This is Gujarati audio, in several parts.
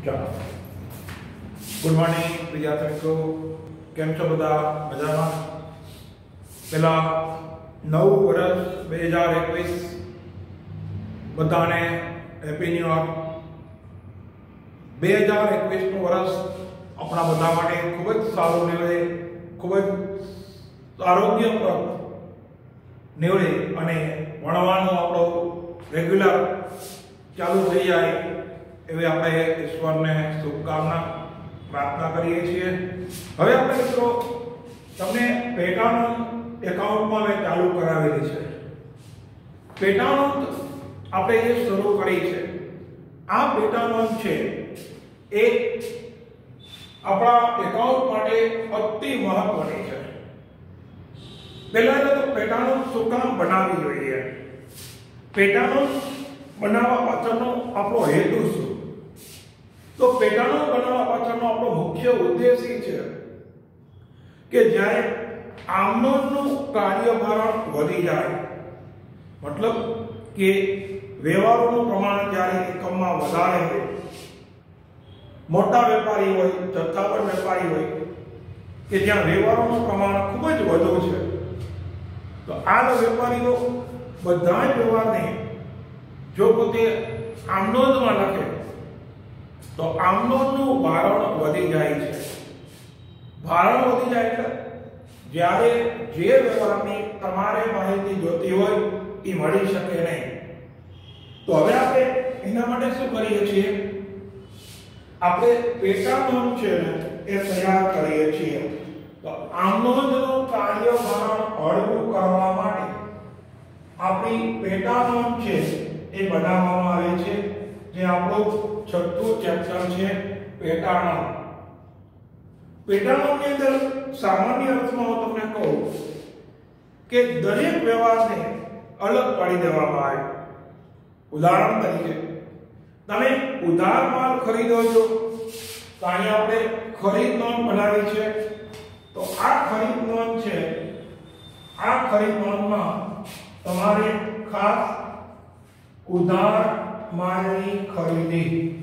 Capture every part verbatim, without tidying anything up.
चलो गुड मॉर्निंग विद्यार्थी मित्रों, केम छो बधा मजामां? पहला नव वर्ष બે હજાર એકવીસ बधाने हेपी न्यू ईयर। બે હજાર એકવીસ નું वर्ष अपना बधा माटे खूब ज सारू निवडे, खूब ज आरोग्यप्रद निवडे अने भणवानुं आपणो रेग्युलर चालू थई जाय एवी आपणे ईश्वरने शुभकामना प्रार्थना करीए छीए। हवे आपणे मित्रों तमने पेटानोंध एकाउंटमां मैं चालू करावेली छे। पेटानोंध आपणे जे शरू करी छे, आ पेटानोंध छे ए आपणा एकाउंट माटे अति महत्वनी छे। पहेला तो पेटानोंध शुं काम बनावी जोईए? पेटानोंध बनावा पाछळनो आपणो हेतु शुं? तो पेटानोंध बनावा पाछळनो आपणो मुख्य उद्देश्य ई छे के ज्यारे आमनोंधनुं कार्यभारण वधी जाय, मतलब के व्यवहारोनुं प्रमाण ज्यारे एकममां वधारे होय, मोटा वेपारी होय, जथ्थाबंध वेपारी होय के ज्यां व्यवहारोनुं प्रमाण खूब ज वधु छे, तो आ वेपारीओ बधा ज व्यवहारने जो पोते आमनोंधमां लखे तो आमनोंधनुं भारण वधी जाय छे। भारण वधी जाय એટલે જ્યારે જે વ્યવહારની તમારે માહિતી જોતી હોય એ મળી શકે નહીં। તો હવે આપણે એના માટે શું કરીએ છીએ? આપણે પેટાનોંધ છે ને એ તૈયાર કરીએ છીએ। તો આમનોંધનું કાર્યભારણ હળવું કરવા માટે આપણી પેટાનોંધ છે એ બનાવવામાં આવે છે, જે આપણું છઠ્ઠું ચેપ્ટર છે પેટાનોંધ। पेटानोंध के अंदर सामान्य अर्थ में હું તમને કહું કે દરેક વ્યવહારને અલગ પાડી દેવામાં આવે। ઉદાહરણ તરીકે તમે ઉધાર માલ ખરીદો છો તો અહીં આપણે ખરીદ નોંધ બનાવી છે। તો આ ખરીદ નોંધ છે, આ ખરીદ નોંધમાં તમારે ખાસ ઉધાર માલની ખરીદી,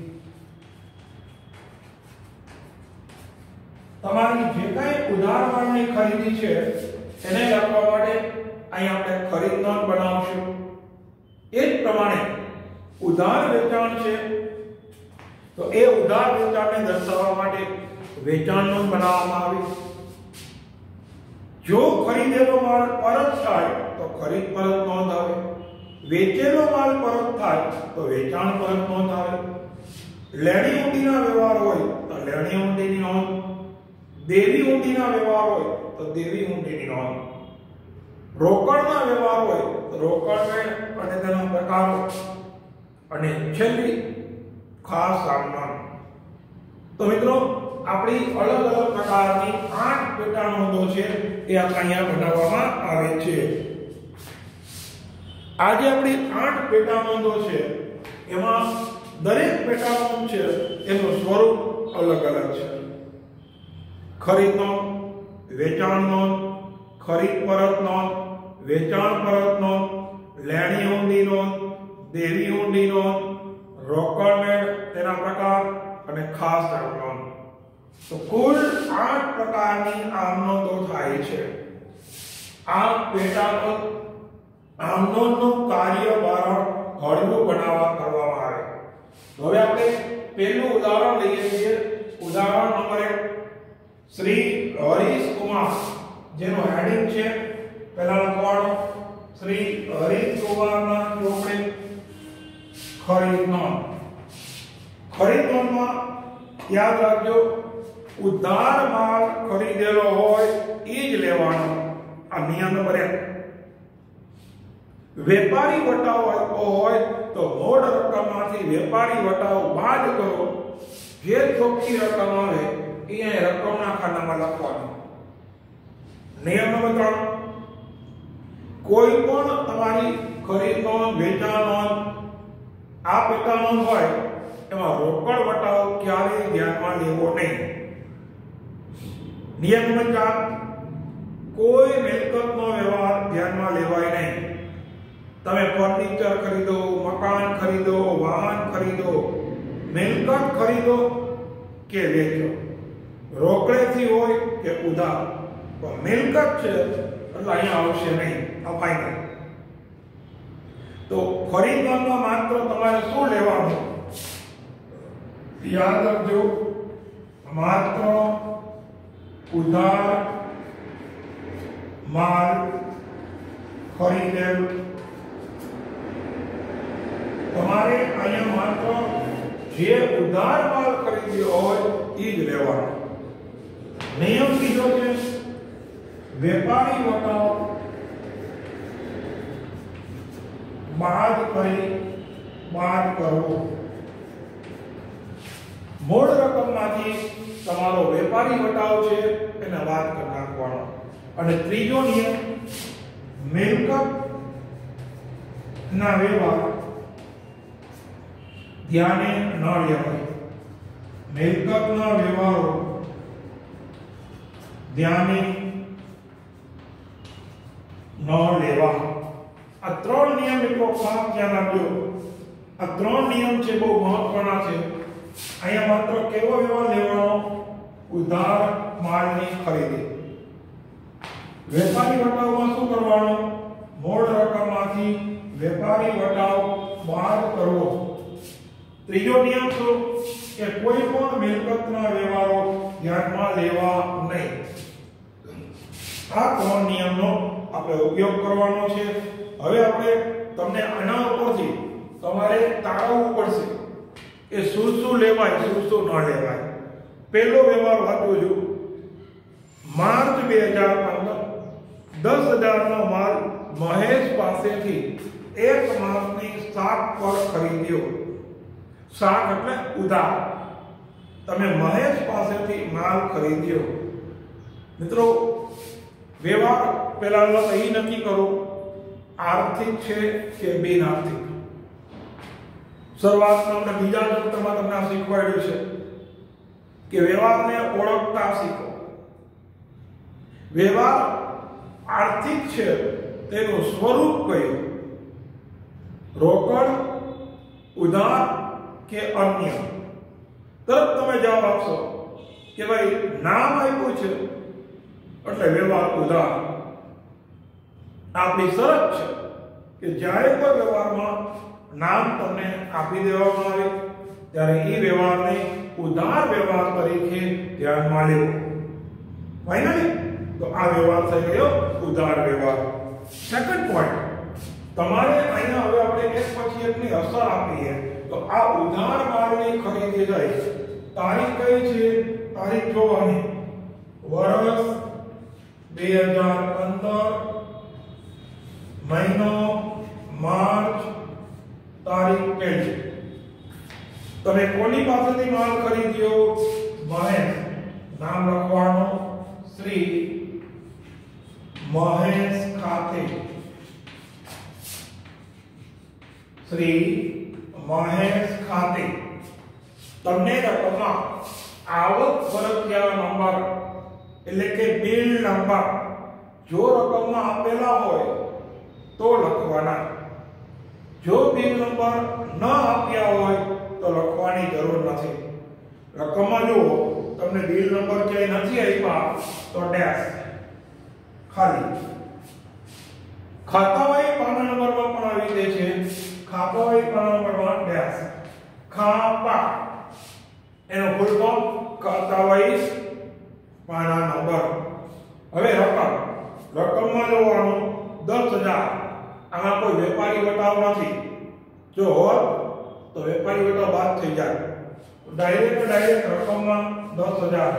તમારી જે કાંઈ ઉધાર માલની ખરીદી છે એને લખવા માટે અહીં આપણે ખરીદ નોંધ બનાવશું। એ જ પ્રમાણે ઉધાર વેચાણ છે તો એ ઉધાર વેચાણને દર્શાવવા માટે વેચાણ નોંધ બનાવવામાં આવી। જો ખરીદેલો માલ પરત થાય તો ખરીદ પરત નોંધ આવે, વેચેલો માલ પરત થાય તો વેચાણ પરત નોંધ આવે। લેણી ઊંડીના વ્યવહાર હોય તો લેણી ઊંડીની નોંધ, देवी ઊંડીના વ્યવહાર હોય તો દેવી ઊંડીની નોંધ, રોકડના વ્યવહાર હોય તો રોકડને અને તેના પ્રકારો, અને છેલ્લી ખાસ સામાન। તો મિત્રો આપણી અલગ અલગ પ્રકારની આઠ પેટા નોંધો છે એ અહીંયા બનાવવામાં આવે છે। આજે આપણી આઠ પેટા નોંધો છે, એમાં દરેક પેટા નોંધ છે એનું સ્વરૂપ અલગ અલગ છે। खरीद नोंध, वेचाण नोंध, खरीद परत नोंध, वेचाण परत नोंध, लेणी ऊंडी नोंध, देवी ऊंडी नोंध, रोकड़ में तेना प्रकार અને ખાસ નોંધ। તો કુલ આઠ પ્રકારની આમનોંધો થાય છે। આ પેટા નોંધ આમનોંધનું કાર્યભારણ હળવું બનાવવા કરવામાં આવે। હવે આપણે પહેલું ઉદાહરણ લઈએ છીએ। ઉદાહરણ નંબર એક, श्री हरीश कुमार जेनो हेडिंग छे पहला लखवाड़ो श्री हरीश कुमार ना ચોપડે खरीद नोंध। खरीद नोंध में याद राखजो उधार माल खरीदेलो होय ई ज लेवानो। आ नियम नंबर एक। वेपारी वटाव आप्यो होय तो मूळ रकममांथी वेपारी वटाव बाद करो, जे ચોખ્ખી रकम आवे ये रकमना खानामां लखवानुं। नियम नंबर तीन, कोई पण तमारी खरीद नोंध, वेचाण नोंध, आ पेटा नोंध होय एमां रोकड़ वटाव क्यारेय ध्यानमां लेवो नहीं। नियम नंबर चार, कोई मिलकतनो व्यवहार ध्यानमां लेवाय नहीं। तमे फर्निचर खरीदो, मकान खरीदो, वाहन खरीदो, મિલકત ખરીદો કે વેચો, રોકડેથી હોય કે ઉધાર, પણ મિલકત છે એટલે અહીંયા આવશે નહીં, આ ફાઇનલ. તો ખરીદવામાં માત્ર તમારે શું લેવાનું? યાદ રાખજો, માત્ર ઉધાર માલ ખરીદેલ. તમારે અહીંયા માત્ર જે ઉધાર માલ ખરીદ્યો હોય એ જ લેવાનો. નિયમ બીજો છે વેપારી વટાવ બાદ કરી બાદ કરવો. મૂળ રકમમાંથી તમારો વેપારી વટાવ છે એને બાદ કરી નાખવાનો. અને ત્રીજો નિયમ મિલકત ના વ્યવહાર ધ્યાને ન લેવાય. મિલકતના વ્યવહારો ધ્યાને ન લેવા. આ ત્રણ નિયમ મિત્રો ખાસ ધ્યાન આપજો. આ ત્રણ નિયમ છે બહુ મહત્વના છે. અહીંયા માત્ર કેવો વ્યવહાર લેવાનો? ઉધાર માલની ખરીદી. વેપારી વટાવમાં શું કરવાનું? મૂળ રકમમાંથી વેપારી વટાવ બાદ કરવો. ત્રીજો નિયમ શું? કે કોઈ પણ મિલકતના વ્યવહારો ધ્યાનમાં લેવા નહીં. આ ત્રણ નિયમનો આપણે ઉપયોગ કરવાનો છે. હવે આપણે તમને આના ઉપરથી તમારે તારવવું પડશે કે શું શું લેવાય, શું શું ન લેવાય. પહેલો વ્યવહાર વાંચો છું. માર્ચ બે હજાર પંદર દસ હજાર નો માલ મહેશ પાસેથી એક માસની શાક પર ખરીદ્યો. શાક એટલે ઉધાર. તમે મહેશ પાસેથી માલ ખરીદ્યો. મિત્રો વ્યવહાર પહેલા એ નક્કી કરો આર્થિક છે કે બિન આર્થિક. શરૂઆતમાં આપણે બીજા ચેપ્ટરમાં તમને શીખવાડ્યું છે કે વ્યવહારને ઓળખતા શીખો. વ્યવહાર આર્થિક છે તેનું સ્વરૂપ કયું? રોકડ, ઉધાર કે અન્ય? તરત તમે જવાબ આપશો કે ભાઈ નામ આપ્યું છે એટલે વ્યવહાર ઉધાર. આપણી શરત છે કે જ્યારે કોઈ વ્યવહારમાં નામ તમને આપી દેવામાં આવે ત્યારે એ વ્યવહારને ઉધાર વ્યવહાર તરીકે ધ્યાનમાં લેવો. ફાઇનલી તો આ વ્યવહાર થઈ ગયો ઉધાર વ્યવહાર. સેકન્ડ પોઈન્ટ, તમારે અહીંયા હવે આપણે એક પછી એકની અસર આપીએ તો આ ઉધાર માલની ખરીદી જાય. તારીખ કઈ છે? તારીખ જોવાની. વર્ષ બે હજાર પંદર, મહિનો માર્ચ, તારીખ પેલી. તમે કોની પાસેથી માલ ખરીદ્યો? મહેશ. નામ લખવાનું શ્રી મહેશ ખાતે. શ્રી મહેશ ખાતે. તમને રકમમાં આવક ફરજિયાત નંબર એટલે કે બિલ નંબર જો રકમમાં આપેલા હોય તો લખવાના. જો બિલ નંબર ન આપ્યા હોય તો લખવાની જરૂર નથી. રકમમાં જો તમને બિલ નંબર ક્યાંય નથી આપ્યા તો ડેશ ખાલી. ખાતાવાહી પાના નંબરમાં પણ આવી દે છે. ખાતાવાહી પાના નંબરમાં ડેશ. ખાપા એનો ફૂલ ફોર્મ ખાતાવાહી પાના નંબર. હવે રકમ રકમમાં જોવાનું દસ હજાર. આમાં કોઈ વેપારી વટાવ નથી. જો હોત તો વેપારી વટાવ બાદ થઈ જાય. ડાયરેક્ટ ડાયરેક્ટ રકમમાં દસ હજાર.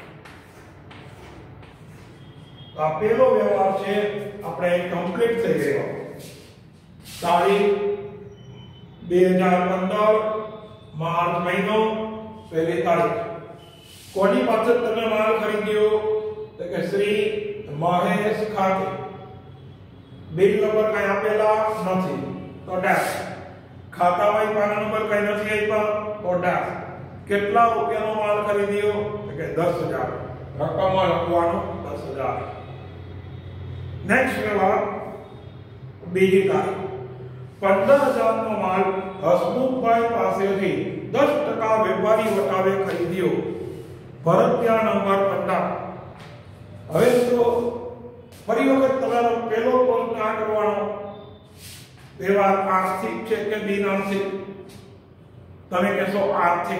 આ પહેલો વ્યવહાર છે આપણે કમ્પ્લીટ થઈ ગયો. તારીખ બે હજાર પંદર માર્ચ મહિનો પહેલી તારીખ. કોની પાસે તમે માલ ખરીદ્યો? તો કે શ્રી મહેશ ખાતે. બિલ નંબર કઈ આપેલા નથી તો ડેશ. ખાતાવાહી પાના નંબર કઈ નથી આપ્યા તો ડેશ. કેટલા રૂપિયાનો માલ ખરીદ્યો? તો કે દસ હજાર. રકમમાં લખવાનું દસ હજાર. નેક્સ્ટ વ્યવહાર બીજી તારીખ. પંદર હજાર નો માલ હસમુખભાઈ પાસેથી दस टका वेपारी वटावे खरीद्यो। भरतिया नंबर पंद्रह। હવે તો ફરી વખત તમારો પહેલો પ્રશ્ન આ કરવાનો, વ્યવહાર આર્થિક છે કે બિન આર્થિક? તમે કહેશો આર્થિક,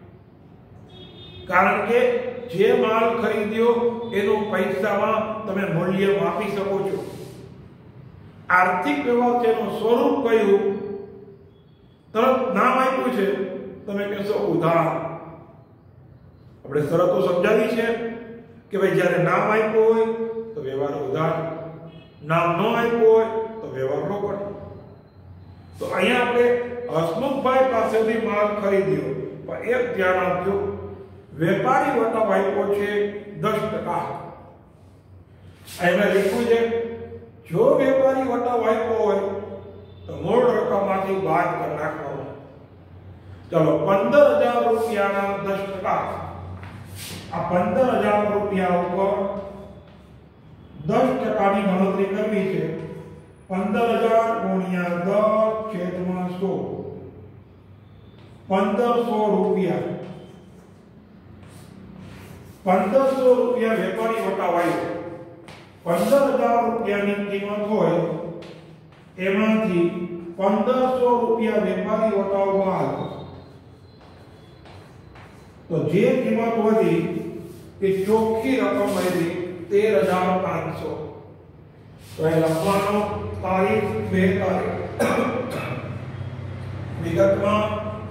કારણ કે જે માલ ખરીદ્યો એનું પૈસામાં તમે મૂલ્ય માપી શકો છો। આર્થિક વ્યવહાર છે એનું સ્વરૂપ કયું? તરત નામ આપ્યું છે, તમે કહેશો ઉધાર। આપણે શરતો સમજાવી છે કે ભાઈ જ્યારે નામ આપ્યું હોય તો વ્યવહાર ઉધાર, નામ ન આપ્યું હોય તો વ્યવહાર રોકડ। તો અહીંયા આપણે હસમુખભાઈ પાસેથી માલ ખરીદ્યો, પણ એક ધ્યાન આપજો, વેપારી વટાવ આપ્યો છે દસ ટકા। અહીંયા લખ્યું છે જો વેપારી વટાવ આપ્યો હોય તો મૂળ રકમમાંથી બાદ કરી નાખવાનો। ચલો પંદર હજાર રૂપિયાના દસ ટકા, આ પંદર હજાર રૂપિયા ઉપર દસ ટકાની ગણતરી કરવી છે। પંદર હજાર ગુણ્યા દસ છેદમાં સો, પંદરસો રૂપિયા। પંદરસો રૂપિયા વેપારી વટાવ આવ્યો, પંદર હજાર રૂપિયાની કિંમત હોય એમાંથી પંદરસો રૂપિયા વેપારી વટાવ માલ, તો જે કિંમત વધી એ ચોખ્ખી રકમ વધી તેર હજાર પાંચસો। તો એ લખવાનો તારીખ બે તારીખ વિગતમાં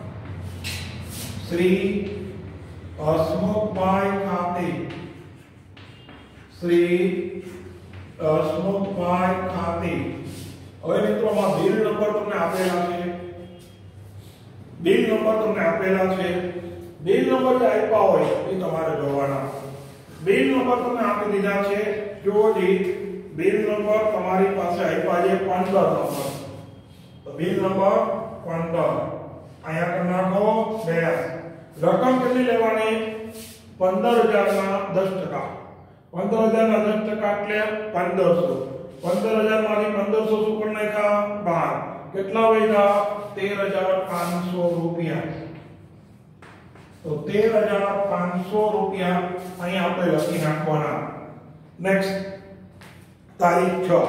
શ્રી હસમુખભાઈ ખાતે, શ્રી હસમુખભાઈ ખાતે। હવે મિત્રો માં બિલ નંબર તમને આપેલા છે, બિલ નંબર તમને આપેલા છે। બિલ નંબર જે આપ્યા હોય એ તમારે જોવાના। બિલ નંબર તમને આપી દીધા છે, જો જી બિલ નંબર તમારી પાસે આપ્યા છે પંદર નંબર, તો બિલ નંબર પંદર અહીંયા કરી નાખો બે। રકમ કેટલી લેવાની? પંદર હજાર ના દસ ટકા। પંદર હજાર ના દસ ટકા એટલે પંદરસો। પંદર હજાર માંથી પંદરસો શું કરી નાખ્યા? બાર। કેટલા વધ્યા? તેર હજાર પાંચસો રૂપિયા। તો તેર હજાર પાંચસો રૂપિયા અહીંયા આપણે લખી નાખવાના। નેક્સ્ટ તારીખ છ,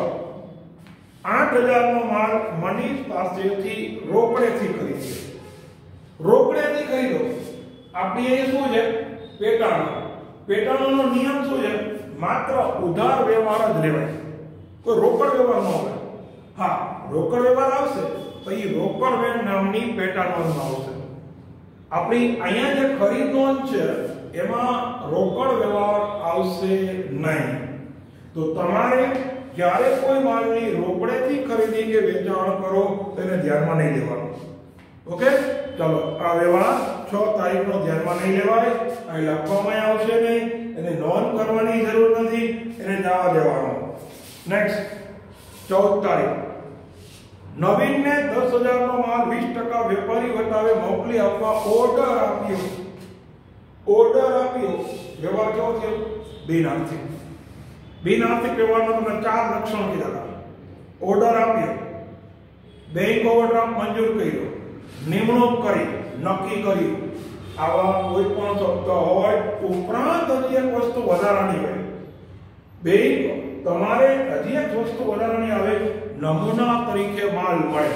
આઠ હજાર નો માલ મનીષ પાસેથી રોકડેથી ખરીદ્યો। રોકડેથી ખરીદો, આપણી એ શું છે? પેટાનો। પેટાનો નિયમ શું છે? માત્ર ઉધાર વ્યવહાર જ લેવાય, કોઈ રોકડ વ્યવહાર ન હોય। હા, રોકડ વ્યવહાર આવશે તો એ રોકડ વેણ નામની પેટાનોંધમાં આવશે। આપણી અહીંયા જે ખરીદ નોંધ છે એમાં રોકડ વ્યવહાર આવશે નહીં। તો તમારે જ્યારે કોઈ માલની રોકડેથી ખરીદી કે વેચાણ કરો તેને ધ્યાનમાં નહીં લેવાનું। ઓકે, ચલો આ વ્યવહાર છ તારીખનો ધ્યાનમાં નહીં લેવાય, અહીં લખવામાં આવશે નહીં, એને નોંધ કરવાની જરૂર નથી, એને જવા દેવાનો। નેક્સ્ટ ચૌદ તારીખ, નવીનને દસ હજાર નો માલ વીસ ટકા વેપારી વટાવે મોકલી આપવા ઓર્ડર આપ્યો। ઓર્ડર આપ્યો, વ્યવહાર કેવો થયો? બિન આર્થિક। બિન આર્થિક વ્યવહારના તમને ચાર લક્ષણ કીધા। ઓર્ડર આપ્યો, બેંક ઓવરડ્રાફ્ટ મંજૂર કર્યો, નિમણૂક કરી, નક્કી કર્યું, આવા કોઈ પણ શબ્દ હોય ઉપરાંત હજી એક વસ્તુ વધારાની હોય। બેંક તમારે હજી એક વસ્તુ વધારાની આવે, નમૂના તરીકે માલ મળે,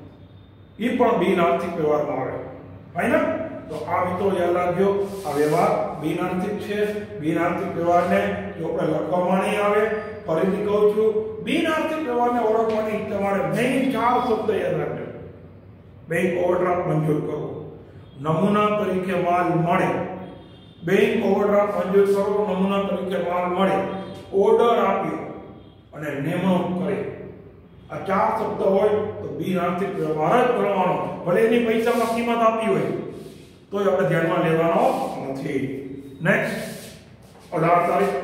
એ પણ બિન આર્થિક વ્યવહારમાં આવે, હોય ને? તો આ મિત્રો યાદ રાખજો, આ વ્યવહાર બિન આર્થિક છે। બિન આર્થિક વ્યવહારને જો આપણે લખવામાં નહીં આવે, ફરીથી કહું છું, બિન આર્થિક વ્યવહારને ઓળખવાની તમારે મેઇન ચાર શબ્દ યાદ રાખજો। બેંક ઓવરડ્રાફ્ટ મંજૂર કરવો, નમૂના તરીકે માલ મળે, બેંક ઓવરડ્રાફ્ટ મંજૂર કરવો, નમૂના તરીકે માલ મળે, ઓર્ડર આપ્યો અને નિમણૂક કરે। આ ચાર શબ્દ હોય તો બિન આર્થિક વ્યવહાર જ ગણવાનો, ભલે એની પૈસામાં કિંમત આપી હોય તો આપણે ધ્યાનમાં લેવાનો નથી। નેક્સ્ટ અઢાર તારીખ,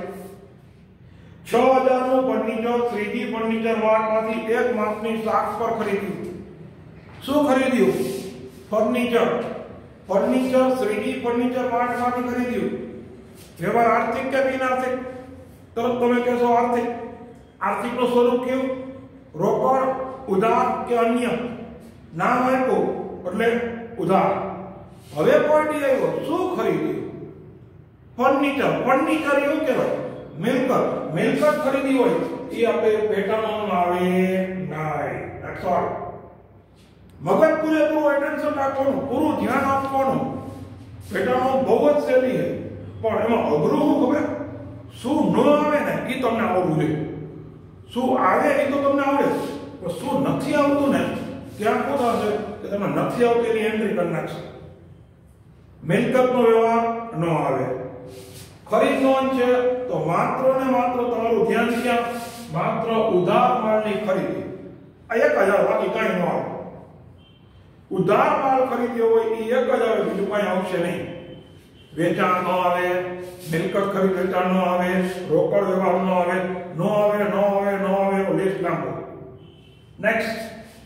છ હજાર નું ફર્નિચર શ્રીજી ફર્નિચર માર્ટમાંથી એક માસની સાખ પર ખરીદ્યું। શું ખરીદ્યું? ફર્નિચર। ફર્નિચર શ્રીજી ફર્નિચર માર્ટમાંથી ખરીદ્યું। વ્યવહાર આર્થિક કે બિન આર્થિક? તરત તમે કહેશો આર્થિક। આર્થિકનું સ્વરૂપ કેવું? રોકડ, ઉધાર કે અન્ય? નામ આપ્યું એટલે ઉધાર, હવે પોઈન્ટ એ આવ્યો, શું ખરીદ્યું? ફર્નિચર. ફર્નિચર એવું કહેવાય મિલકત. મિલકત ખરીદી હોય એ આપણે પેટાનોન આવે નહીં. That's all. મગજ પૂરેપૂરું એટેન્શન રાખવાનું, પૂરું ધ્યાન આપવાનું. પેટાનોન બહુ જ સહેલી છે, પણ એમાં અઘરું શું ખબર? શું ન આવે ને એ તમને આવડવું જોઈએ. શું આવે એ તો તમને આવડે, પણ શું નથી આવતું ને ક્યાં શું થશે કે તમે નથી આવતું એની એન્ટ્રી કરી નાખશે. મિલકતનો વ્યવહાર ન આવે. ખરીદ નોંધ છે તો માત્ર ને માત્ર તમારું ધ્યાન ક્યાં? માત્ર ઉધાર માલની ખરીદી. આ એક હજાર, બાકી કાંઈ ન આવે. ઉધાર માલ ખરીદ્યો હોય એ એક જ આવે, બીજું કાંઈ આવશે નહીં. વેચાણ ન આવે, મિલકત ખરીદ વેચાણ ન આવે, રોકડ વ્યવહાર ન આવે, ન આવે ન આવે ન આવે એવો લિસ્ટ લાંબો. નેક્સ્ટ.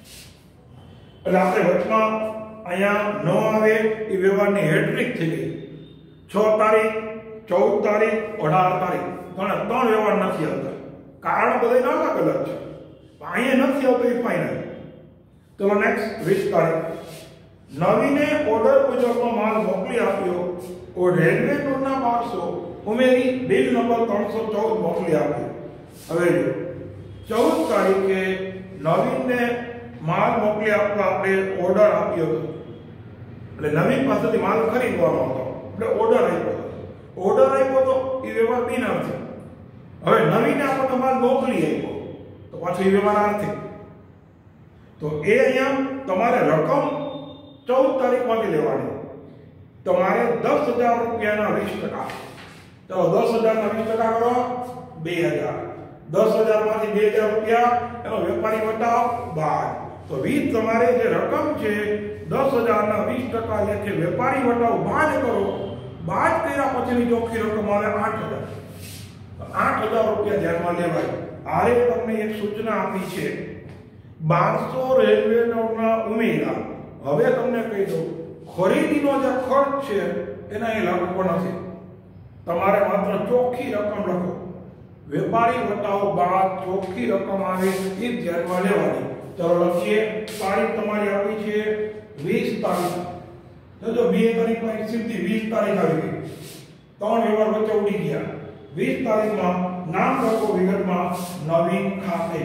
એટલે આપણે વચમાં અહીંયા ન આવે એ વ્યવહારની હેટ્રિક થઈ ગઈ. છ તારીખ, ચૌદ તારીખ, અઢાર તારીખ ત્રણે ત્રણ વ્યવહાર નથી આવતા. કારણ બધા અલગ અલગ છે, અહીંયા નથી આવતો એ ફાઇનલ. તો નેક્સ્ટ વીસ તારીખ. નવીને ઓર્ડર મુજબનો માલ મોકલી આપ્યો, ઓ રેલવે ટોલના બારસો ઉમેરી બિલ નંબર ત્રણસો ચૌદ મોકલી આપ્યો. હવે જો ચૌદ તારીખે નવીનને માલ મોકલી આપવા આપણે ઓર્ડર આપ્યો હતો. એટલે નવીન પાસેથી માલ ખરીદવાનો હતો, એટલે ઓર્ડર આપ્યો હતો. ઓર્ડર આપ્યો તો એ વ્યવહાર બિનઆર્થિક. હવે નવીને આપણને માલ મોકલી આપ્યો તો પાછો એ વ્યવહાર આર્થિક. તો એ અહીંયા તમારે રકમ ચૌદ તારીખમાંથી લેવાની. તમારે દસ હજાર રૂપિયાના વીસ ટકા. ચલો દસ હજારના વીસ ટકા કરો, બે હજાર. દસ હજાર માંથી બે હજાર રૂપિયા એનો વેપારી વટાવ બાદ. તો વીસ તમારે જે રકમ છે દસ હજારના વીસ ટકા લેખે વેપારી વટાવ બાદ કરો. બાદ કર્યા પછીની ચોખ્ખી રકમ આવે આઠ હજાર. આઠ હજાર રૂપિયા ધ્યાનમાં લેવાય. આરે તમને એક સૂચના આપી છે, બારસો રેલવે નોટના ઉમેરા. હવે તમને કહી દઉં, ખરીદીનો જે ખર્ચ છે એના એ લખવો નથી. તમારે માત્ર ચોખ્ખી રકમ લખો. વેપારી વટાવ બાદ ચોખ્ખી રકમ આવે એ ધ્યાનમાં લેવાની. ચાલો લખીએ. તારીખ તમારી આપી છે વીસ તારીખ. જો બે તારીખ માં સીધી વીસ તારીખ આવી ગઈ. ત્રણ વ્યવહાર વચ્ચે ઉડી ગયા. વીસ તારીખમાં નામ લખો વિગતમાં નવીન ખાતે.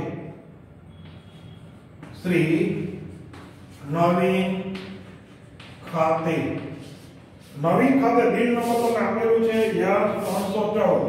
શ્રી નવીન ખાતે. નવીન ખાતે બિલ નંબર તમને આપેલું છે યસ ત્રણસો ચૌદ.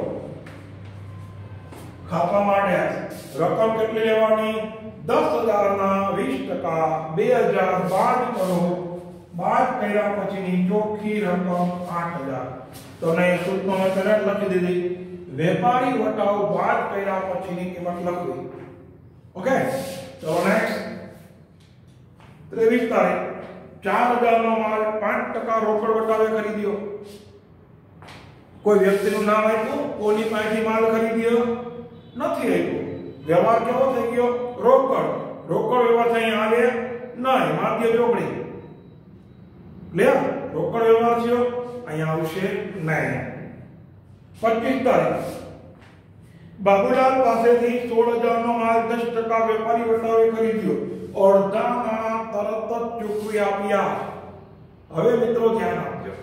ખાતા માટે રકમ કેટલી લેવાની? દસ હજાર ના વીસ ટકા બે હજાર બાદ કરો. બાદ કર્યા પછીની ચોખ્ખી રકમ આઠ હજાર. તો ને સૂચનો મેં પહેલા લખી દીધી. વેપારી વટાવ બાદ કર્યા પછીની કિંમત લખવી. ઓકે. તો નેક્સ્ટ ત્રેવીસ તારીખ. ચાર હજાર નો માલ પાંચ ટકા રોકડ વટાવે ખરીદ્યો. કોઈ વ્યક્તિનું નામ આપ્યું, કોની પાસેથી માલ ખરીદ્યો નથી આપ્યું. વ્યવહાર કેવો થઈ ગયો? રોકડ. રોકડ વ્યવહાર અહીં આવે નહીં, માધ્ય ચોકડી લે. રોકડ વ્યવહાર થયો અહીંયા આવશે નહીં. પચીસ તારીખ. બાબુલાલ પાસેથી સોળ હજાર નો માલ દસ ટકા વેપારી વટાવે ખરીદ્યો. અડધા નાણાં તરત જ ચૂકવી આપ્યા. હવે મિત્રો ધ્યાન આપજો,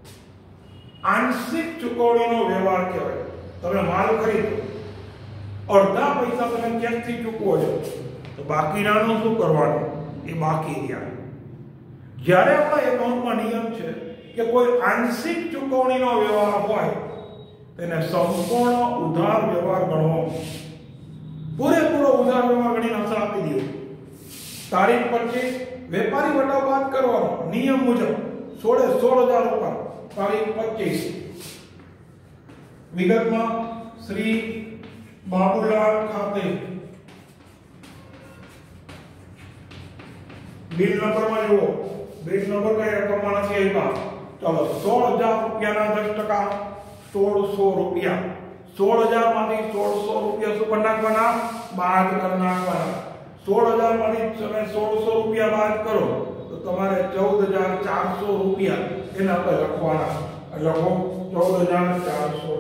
આંશિક ચૂકવણીનો વ્યવહાર કહેવાય. તમે માલ ખરીદો, અડધા પૈસા તમે ચેકથી ચૂકવો છો, તો બાકીનાનું શું કરવાનું? એ બાકી રહ્યા. જ્યારે આપણા એકાઉન્ટમાં નિયમ છે કે કોઈ આંશિક ચૂકવણીનો વ્યવહાર હોય તેને સંપૂર્ણ ઉધાર વ્યવહાર ગણવો. પૂરેપૂરો ઉધાર વ્યવહાર ગણીને અસર આપી દો. તારીખ પચીસ વેપારી વટાવ બાદ કરવાનો નિયમ મુજબ સોળે સોળ હજાર ઉપર. તારીખ પચીસ. વિગતમાં શ્રી બાબુલાલ ખાતે. બિલ નંબરમાં જુઓ, બિલ નંબર કઈ રકમમાં નથી આપ્યા. ચાલો સોળ હજાર રૂપિયાના દસ ટકા સોળસો રૂપિયા. સોળ હજાર માંથી સોળસો રૂપિયા શું કરી નાખવાના? બાદ કરી નાખવાના. સોળ હજાર માંથી તમે સોળસો રૂપિયા બાદ કરો તો તમારે ચૌદ હજાર ચારસો રૂપિયા એના પર લખવાના. લખો ચૌદ હજાર ચારસો.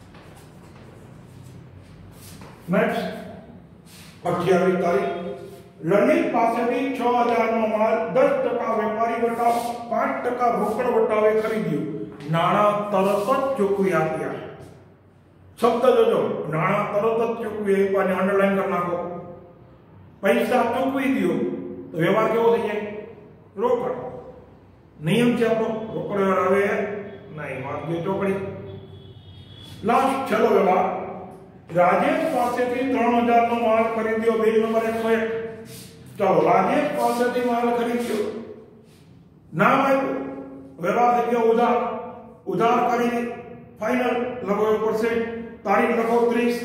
નેક્સ્ટ અઠ્યાવીસ તારીખ. ललित पासेथी छ हज़ार नो माल दस टका वेपारी वटाव पांच टका रोकड़ वटावे खरीद्यो। नाणा तरत ज चूकवी आप्या। शब्द जोजो, नाणा तरत ज चूकवी आप्या, अंडरलाइन कर नाखो। पैसा चूकवी दियो तो व्यवहार केवो थई जाय? रोकड़। नियम छे आपणो रोकड़ व्यवहार आवे नहीं, मार्गे चोकड़ी। लास्ट छेल्लो व्यवहार, राजेश पासेथी तीन हज़ार नो माल खरीद्यो, बिल नंबर एक सौ एक। चलो राजेश पासेथी माल खरीद्यो, नाम आप्युं, व्यवहार थई गयो उधार। उधार करीने फाइनल लगो पड़शे। तारीख लखो तीस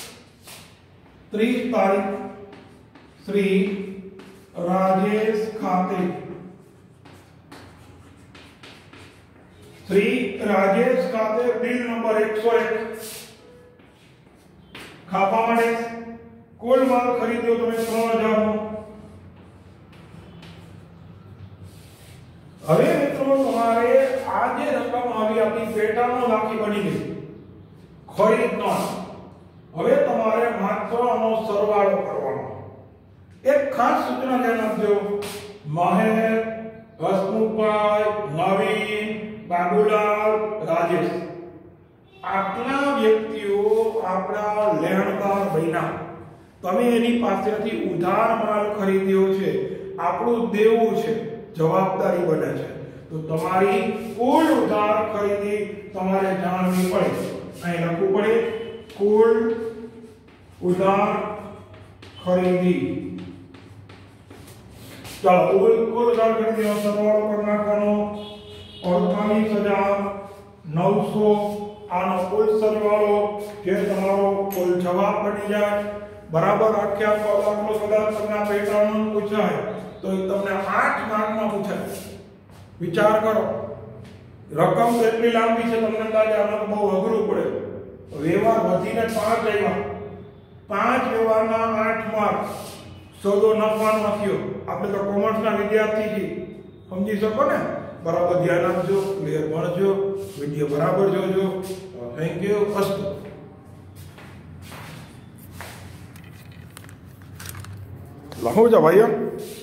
तीस तारीख श्री राजेश खाते श्री राजेश खाते बिल नंबर एक सौ एक खापा माटे कुल माल खरीद्यो तमे तीन हज़ार नो। હવે મિત્રો તમારે આ જે રકમ આવી આપણી પેટાનો લાખી બની ગઈ ખરીદનો, હવે તમારે માત્ર આનો સરવાળો કરવાનો। એક ખાસ સૂચના ધ્યાન આપજો, મહેર, હસમુખભાઈ, નવીન, બાબુલાલ, રાજેશ આટલા વ્યક્તિઓ આપણા લેણદાર બન્યા। તમે એની પાસેથી ઉધાર માલ ખરીદ્યો છે, આપણું દેવું છે, जवाबदारी बने छे। तो तमारी कुल उधार खरीदी तमारे जानवी पड़े। अहीं लखવું પડે कुल उधार खरीदी। चलो कुल कुल उधार खरीदी सरवाळो कर नाखવાનો अड़तालीस हज़ार नौ सौ। आनो कुल सरवाळो जे तमारो कुल जवाब बनी जाए बराबर। आख्या दाखलो कदाच તમને પેટાનો પૂછાય तो तमने आठ मार्क में पूछाय। विचार करो रकम કેટલી લાંબી છે, તમને અંદાજે આમાં તો બહુ અઘરું પડે। વ્યવહાર વધીને પાંચ આવ્યા, પાંચ વ્યવહારના આઠ માર્ક, સોદો નફાનો થયો। આપણે તો કોમર્સના વિદ્યાર્થી છીએ, સમજી શકો ને? બરાબર ધ્યાન આપજો, ક્લિયર ભણજો, વિડિયો બરાબર જોજો। થેન્ક યુ, અસ્તુ। લખો જા ભાઈઓ।